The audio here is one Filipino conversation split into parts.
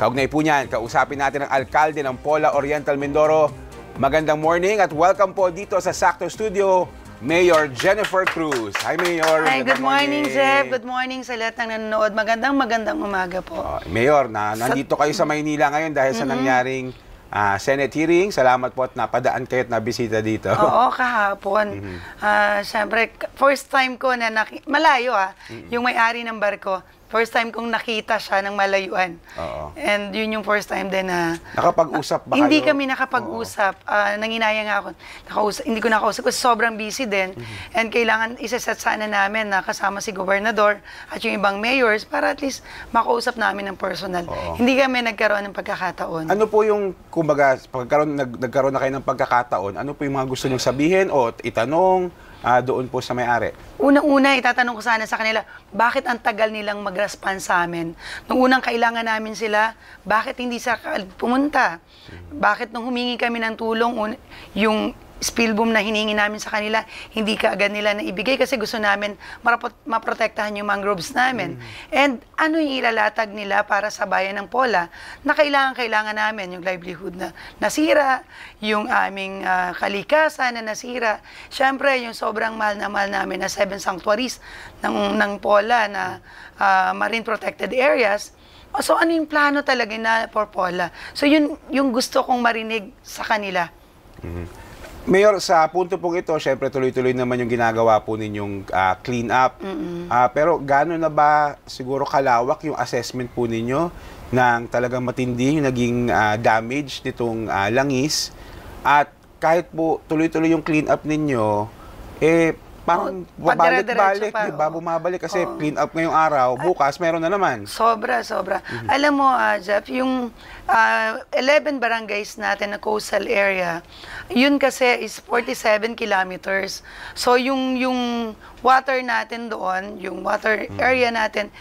Kaugnay po niyan, kausapin natin ang alkalde ng Pola Oriental, Mindoro. Magandang morning at welcome po dito sa Sakto Studio, Mayor Jennifer Cruz. Hi, Mayor. Hi, good morning, Jeff. Good morning sa lahat ng nanonood. Magandang umaga po. Mayor, nandito kayo sa Maynila ngayon dahil sa nangyaring Senate hearing. Salamat po at napadaan kayo at nabisita dito. Oo, kahapon. Siyempre, first time ko na malayo yung may-ari ng barko. First time kong nakita siya ng malayuan. And yun yung first time din na... Nakapag-usap ba kayo? Hindi kami nakapag-usap. Nanginaya nga ako. Hindi ko nakausap kasi sobrang busy din. And kailangan isaset sana namin na kasama si Gobernador at yung ibang mayors para at least makausap namin ng personal. Hindi kami nagkaroon ng pagkakataon. Ano po yung, kumbaga, nagkaroon na kayo ng pagkakataon, ano po yung mga gusto niyong sabihin o itanong doon po sa may-ari? Unang-una, itatanong ko sana sa kanila, bakit ang tagal nilang mag-respond sa amin? Nung unang kailangan namin sila, bakit hindi sa pumunta? Bakit nung humingi kami ng tulong, yung spill boom na hiningi namin sa kanila, hindi kaagad nila na ibigay kasi gusto namin maprotektahan yung mangroves namin. And ano yung ilalatag nila para sa bayan ng Pola na kailangan namin, yung livelihood na nasira, yung aming kalikasan na nasira. Siyempre, yung sobrang mahal namin na 7 sanctuaries ng Pola na marine protected areas. So ano yung plano talaga na for Pola? So yun yung gusto kong marinig sa kanila. Mayor, sa punto pong ito, syempre tuloy-tuloy naman yung ginagawa po ninyong clean up. Pero gano'n na ba siguro kalawak yung assessment po ninyo ng talagang matindi yung naging damage nitong langis? At kahit po tuloy-tuloy yung clean up ninyo, parang bumabalik-balik, di ba? Bumabalik kasi clean up ngayong araw, bukas meron na naman. Sobra. Alam mo, Jeff, yung 11 barangays natin na coastal area, yun kasi is 47 kilometers. So yung water natin doon, yung water area natin,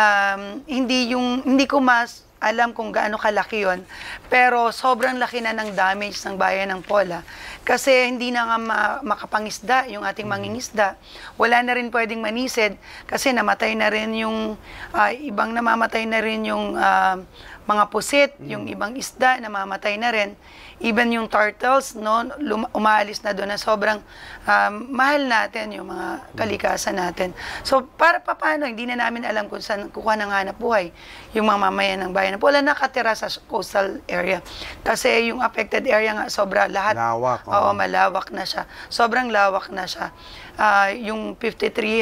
hindi ko alam kung gaano kalaki yon, pero sobrang laki na ng damage ng bayan ng Pola. Kasi hindi na nga makapangisda yung ating mangingisda. Wala na rin pwedeng manisid kasi namatay na rin yung namamatay na rin yung mga pusit, yung ibang isda namamatay na rin. Even yung turtles, no, umaalis na doon na sobrang mahal natin yung mga kalikasan natin. So, paano, hindi na namin alam kung saan kukuha ng hanap buhay yung mga mamayan ng bayan. Wala nakatira sa coastal area. Kasi yung affected area nga, sobra lahat. Lawak. Oo, malawak na siya. Sobrang lawak na siya. Yung 533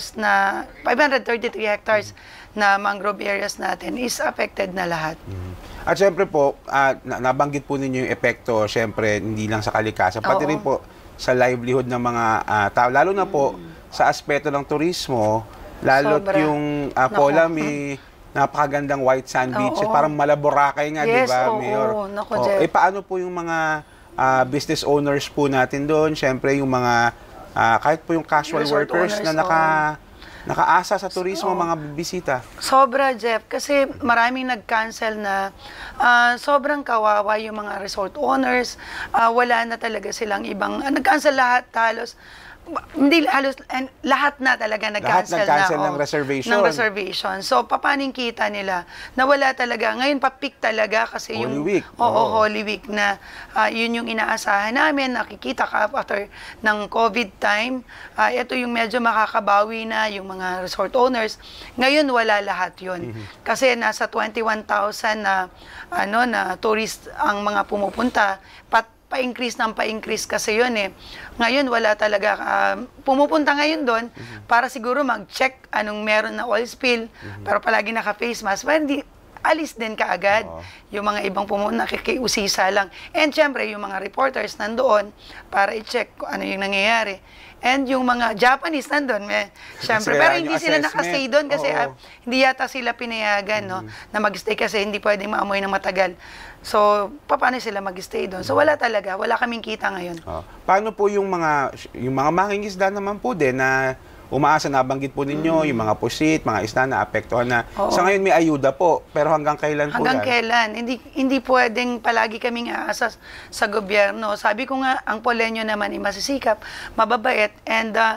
hectares na mangrove areas natin is affected na lahat. At syempre po, nabanggit po ninyo yung epekto, syempre, hindi lang sa kalikasan, pati rin po sa livelihood ng mga tao, lalo na po sa aspeto ng turismo, lalo't yung Pola may napakagandang white sand beaches, parang Malaboracay nga, di ba, Mayor? Paano po yung mga business owners po natin doon? Syempre, yung mga, kahit po yung casual workers na nakaasa sa turismo, mga bisita. Sobra, Jeff. Kasi maraming nag-cancel na sobrang kawawa yung mga resort owners. Wala na talaga silang ibang... nag-cancel lahat halos. Hindi halos, lahat na talaga nag-cancel ng reservation. So, paano yung kita nila? Nawala talaga. Ngayon, pa-peak talaga kasi Holy yung... Week. Holy Week na yun yung inaasahan namin. Nakikita ka after ng COVID time. Ito yung medyo makakabawi na yung mga resort owners. Ngayon, wala lahat yun. Kasi nasa 21,000 na tourist ang mga pumupunta. Pa-increase kasi yun eh. Ngayon, wala talaga. Pumupunta ngayon doon para siguro mag-check anong meron na oil spill, pero palagi naka-face mask. Pero hindi, alis din kaagad. Yung mga ibang pumunta, nakikiusisa lang. And syempre, yung mga reporters nandoon para i-check kung ano yung nangyayari. And yung mga Japanese nandun, syempre. Pero hindi sila nakastay doon kasi hindi yata sila pinayagan na mag-stay kasi hindi pwedeng maamoy ng matagal. So, paano sila mag-stay doon? So, wala talaga. Wala kaming kita ngayon. Paano po yung mga mangingisda naman po din na umaasa, nabanggit po ninyo, yung mga pusit, mga isda na apektuhan na. Sa ngayon may ayuda po, pero hanggang kailan po hanggang kailan? Hindi pwedeng palagi kaming aasa sa gobyerno. Sabi ko nga, ang Poleño naman ay masisikap, mababait, and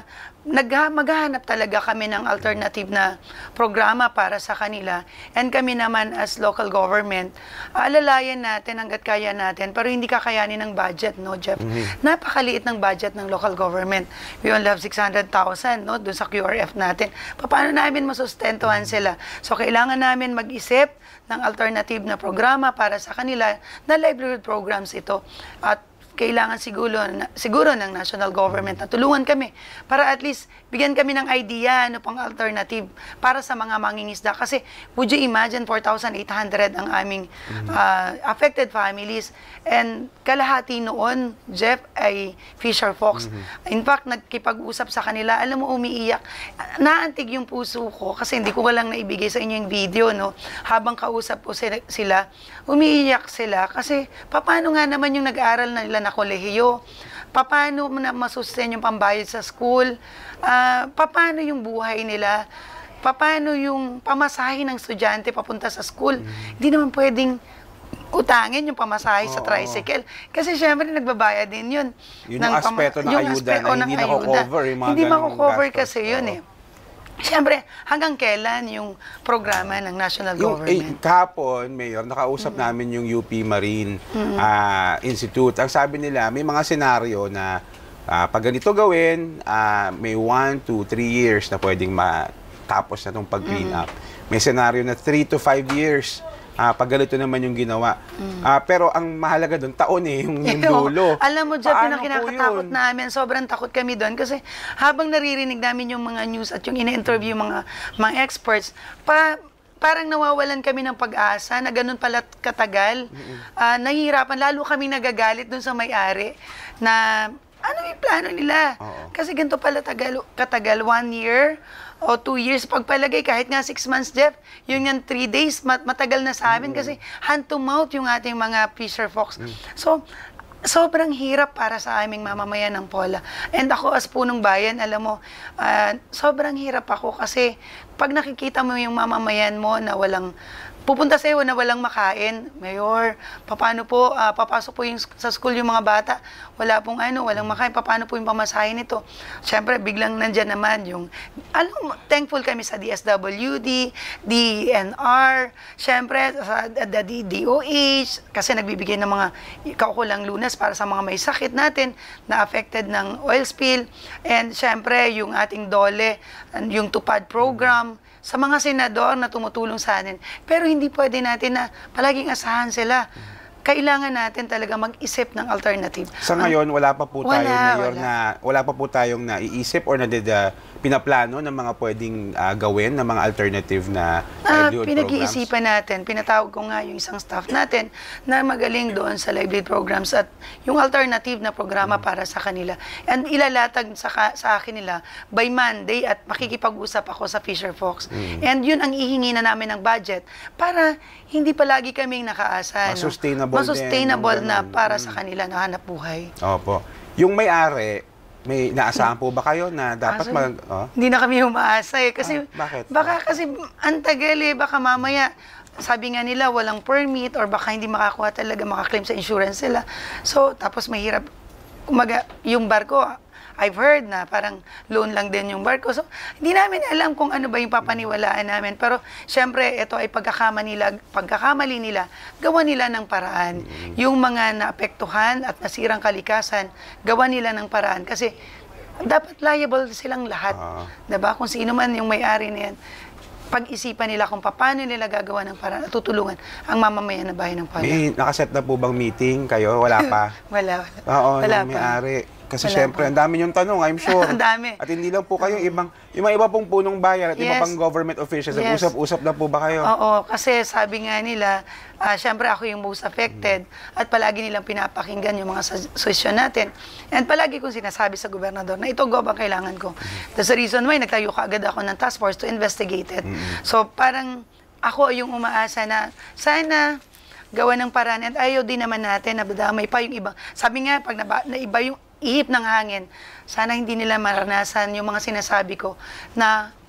maghahanap talaga kami ng alternative na programa para sa kanila. And kami naman as local government, alalayan natin hanggat kaya natin, pero hindi kakayanin ng budget, no, Jeff? Napakaliit ng budget ng local government. We only have 600,000, no, dun sa QRF natin. Paano namin masustentuhan sila? So, kailangan namin mag-isip ng alternative na programa para sa kanila na livelihood programs ito. At kailangan siguro ng national government na tulungan kami para at least bigyan kami ng idea ano pang alternative para sa mga mangingisda. Kasi would you imagine 4,800 ang aming affected families, and kalahati noon, Jeff, ay fisher folks. In fact, nagkipag-usap sa kanila, alam mo, umiiyak. Naantig yung puso ko kasi hindi ko walang naibigay sa inyo yung video, no? Habang kausap po sila, umiiyak sila kasi paano nga naman yung nag-aaral na nila na kolehiyo? Paano na masustain yung pambayad sa school? Paano yung buhay nila? Paano yung pamasahe ng estudyante papunta sa school? Hindi naman pwedeng utangin yung pamasahe sa tricycle. Kasi syempre nagbabayad din yun. Yun yung aspeto ng ayuda na hindi mako-cover. Hindi mako-cover kasi yun eh. Siyempre, hanggang kailan yung programa ng national government? Kahapon, Mayor, nakausap namin yung UP Marine Institute. Ang sabi nila, may mga senaryo na pag ganito gawin, may 1 to 3 years na pwedeng matapos na itong pag-clean up. May senaryo na 3 to 5 years pag ganito naman yung ginawa. Pero ang mahalaga doon, taon yung dulo. Alam mo, Jeff, yung kinakatakot namin, sobrang takot kami doon kasi habang naririnig namin yung mga news at yung ina-interview mga experts, parang nawawalan kami ng pag-asa na ganun pala katagal. Nahihirapan, lalo kami nagagalit doon sa may-ari na ano yung plano nila? Kasi ganito pala katagal, 1 year o 2 years pagpalagay, kahit nga 6 months, Jeff, yun yan 3 days, matagal na sa amin kasi hand to mouth yung ating mga fisher folks. So, sobrang hirap para sa aming mamamayan ng Pola. And ako as punong bayan, alam mo, sobrang hirap ako kasi pag nakikita mo yung mamamayan mo na pupunta sa'yo na walang makain, Mayor, paano po, papasok po sa school yung mga bata, walang makain, paano po yung pamasahin nito? Siyempre, biglang nandyan naman thankful kami sa DSWD, DNR, siyempre, sa DOH, kasi nagbibigay ng mga kaukulang lunas para sa mga may sakit natin na affected ng oil spill, and siyempre, yung ating DOLE, yung TUPAD program, sa mga senador na tumutulong sa atin. Pero hindi pwede natin na palaging asahan sila. Kailangan natin talaga mag-isip ng alternative. Sa ngayon, wala pa po tayong naiisip or pinaplano ng mga pwedeng gawin ng mga alternative na livelihood programs? Pinag-iisipan natin. Pinatawag ko nga yung isang staff natin na magaling doon sa livelihood programs at yung alternative na programa para sa kanila. And ilalatag sa akin nila by Monday at makikipag-usap ako sa fisher folks. And yun ang ihingi na namin ng budget para hindi palagi kaming nakaasa. Sustainable na para sa kanila na hanap buhay. Opo. Yung may-ari, may naasahan po ba kayo na dapat Hindi na kami umaasa eh. Kasi, bakit? Baka kasi ang tagal eh. Baka mamaya, sabi nga nila, walang permit or baka hindi makakuha talaga, makaklaim sa insurance sila. So, tapos mahirap. Yung barko, I've heard na parang loan lang din yung barko. So, hindi namin alam kung ano ba yung papaniwalaan namin. Pero, syempre, ito ay pagkakamali nila, gawa nila ng paraan. Yung mga naapektuhan at nasirang kalikasan, gawa nila ng paraan. Kasi, dapat liable silang lahat. Diba? Kung sino man yung may-ari na yan, pag-isipan nila kung paano nila gagawa ng paraan at tutulungan ang mamamayan na bahay ng Pola. May nakaset na po bang meeting kayo? Wala pa? Wala. Oo, may-ari. Kasi syempre, ang dami yung tanong, I'm sure. Ang dami. At hindi lang po kayo, yung mga iba pong punong bayan at iba pang government officials, nag-usap-usap na po ba kayo? Oo, kasi sabi nga nila, syempre ako yung most affected at palagi nilang pinapakinggan yung mga suggestion natin. And palagi kong sinasabi sa gobernador na ito, Gob, ang kailangan ko. That's the reason why nagtayo kaagad ako ng task force to investigate it. So parang ako yung umaasa na sana gawa ng paraan, and ayaw din naman natin na badamay pa yung ibang. Sabi nga, pag naiba yung ihip ng hangin, sana hindi nila maranasan yung mga sinasabi ko na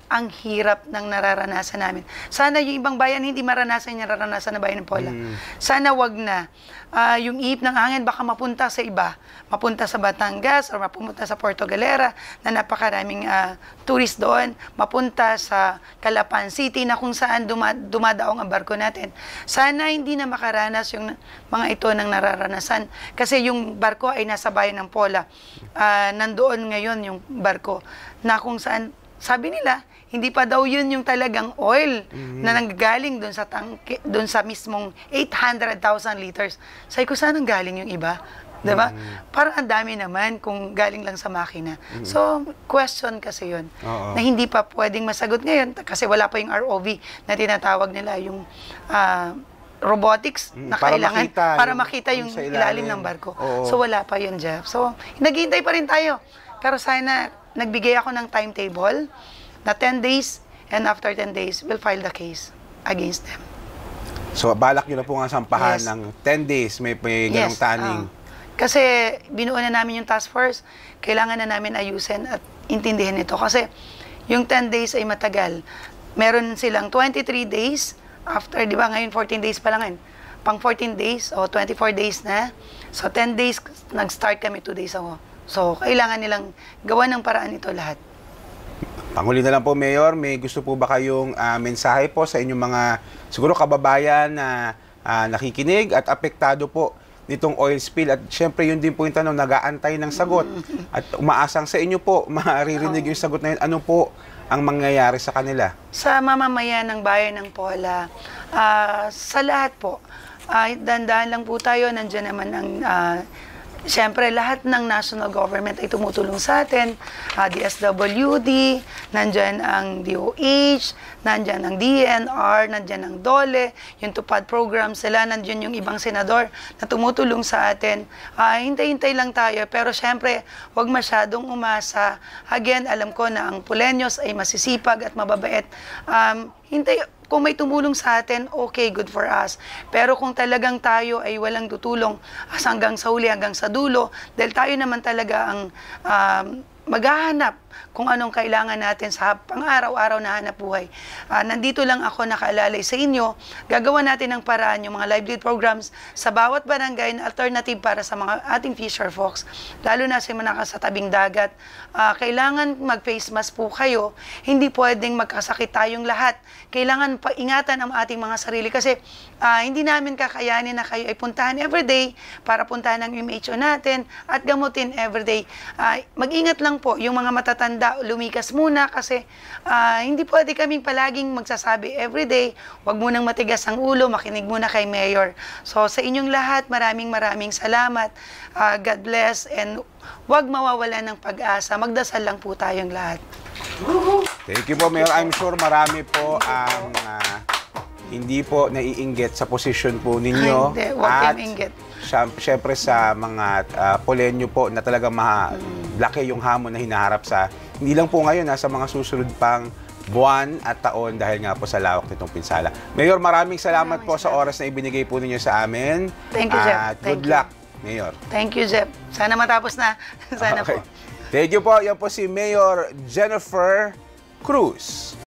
ang hirap ng nararanasan namin. Sana yung ibang bayan hindi maranasan yung nararanasan na bayan ng Pola. Sana wag na. Yung ihip ng hangin baka mapunta sa iba. Mapunta sa Batangas or mapunta sa Puerto Galera na napakaraming tourist doon. Mapunta sa Calapan City na kung saan dumadaong ang barko natin. Sana hindi na makaranas yung mga ito ng nararanasan. Kasi yung barko ay nasa bayan ng Pola. Nandoon ngayon yung barko na kung saan, sabi nila, hindi pa daw yun yung talagang oil na nanggagaling doon sa tangke, doon sa mismong 800,000 liters. Sabi ko, saan ang galing yung iba? Diba? Parang ang dami naman kung galing lang sa makina. So, question kasi yun. Na hindi pa pwedeng masagot ngayon kasi wala pa yung ROV na tinatawag nila, yung robotics na kailangan para makita yung ilalim ng barko. So, wala pa yun, Jeff. So, naghihintay pa rin tayo. Pero sana, nagbigay ako ng timetable na 10 days, and after 10 days, we'll file the case against them. So, balak nyo na po nga sampahan ng 10 days, may ganong taning. Kasi binuo na namin yung task force, kailangan na namin ayusin at intindihin ito. Kasi yung 10 days ay matagal. Meron silang 23 days, after, di ba ngayon 14 days pa lang ngayon, pang 14 days o 24 days na. So, 10 days, nag-start kami 2 days ako. So, kailangan nilang gawa ng paraan ito lahat. Panghuli na lang po, Mayor, may gusto po ba kayong mensahe po sa inyong mga, siguro kababayan na nakikinig at apektado po nitong oil spill? At syempre, yun din po yung tanong, nag-aantay ng sagot. At umaasang sa inyo po, maririnig yung sagot na yun. Ano po ang mangyayari sa kanila? Sa mamamayan ng bayan ng Pola, sa lahat po, dandahan lang po tayo, nandiyan naman ang siyempre, lahat ng national government ay tumutulong sa atin. DSWD, nandyan ang DOH, nandyan ang DNR, nandyan ang DOLE, yung tupad program sila, nandyan yung ibang senador na tumutulong sa atin. Hintay-hintay lang tayo, pero siyempre, huwag masyadong umasa. Again, alam ko na ang Poleños ay masisipag at mababait. Kung may tumulong sa atin, okay, good for us. Pero kung talagang tayo ay walang tutulong hanggang sa huli, hanggang sa dulo, dahil tayo naman talaga ang maghahanap kung anong kailangan natin sa pang-araw-araw na hanap buhay. Nandito lang ako nakaalalay sa inyo. Gagawa natin ng paraan yung mga livelihood programs sa bawat barangay na alternative para sa mga ating fisher folks. Lalo na sa mga sa tabing dagat. Kailangan mag-face mask po kayo. Hindi pwedeng magkasakit tayong lahat. Kailangan paingatan ang ating mga sarili kasi hindi namin kakayanin na kayo ay puntahan everyday para puntahan ang MHO natin at gamutin everyday. Mag-ingat lang po yung mga matatanda, lumikas muna kasi hindi pwede kaming palaging magsasabi everyday, wag munang matigas ang ulo, makinig muna kay Mayor. So sa inyong lahat, maraming salamat. God bless and wag mawawala ng pag-asa. Magdasal lang po tayong lahat. Thank you po, Mayor. I'm sure marami po ang hindi po naiinggit sa posisyon po ninyo. Hindi, wag kayong inggit. Siyempre sa mga Poleño po na talagang laki yung hamon na hinaharap sa, hindi lang po ngayon, sa mga susunod pang buwan at taon dahil nga po sa lawak nitong pinsala. Mayor, maraming salamat po sa oras na ibinigay po ninyo sa amin. Thank you, Jeff. At good luck, Mayor. Thank you, Jeff. Sana matapos na. Sana po. Thank you po. Yan po si Mayor Jennifer Cruz.